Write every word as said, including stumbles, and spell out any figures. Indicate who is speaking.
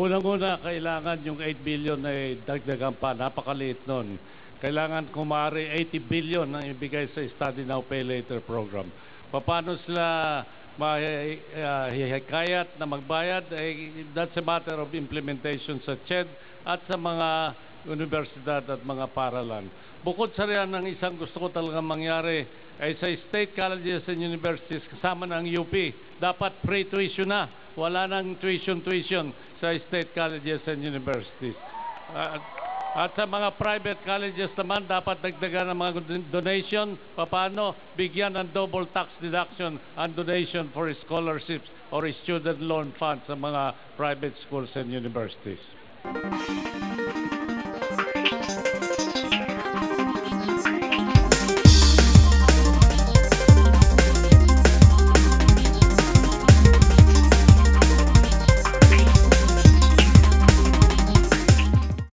Speaker 1: Unang-una, kailangan yung eight billion ay dagdagan pa. Napakaliit nun. Kailangan kumari eighty billion ang ibigay sa Study Now, Pay Later program. Paano sila mahihikayat na magbayad? Eh, that's a matter of implementation sa C H E D at sa mga universidad at mga paralan. Bukod sa riyan, ang isang gusto ko talaga mangyari ay sa state colleges and universities kasama ng U P. Dapat free tuition na. Wala nang tuition-tuition sa state colleges and universities. Uh, At sa mga private colleges naman, dapat dagdagan ng mga donation. Paano? Bigyan ng double tax deduction and donation for scholarships or student loan funds sa mga private schools and universities.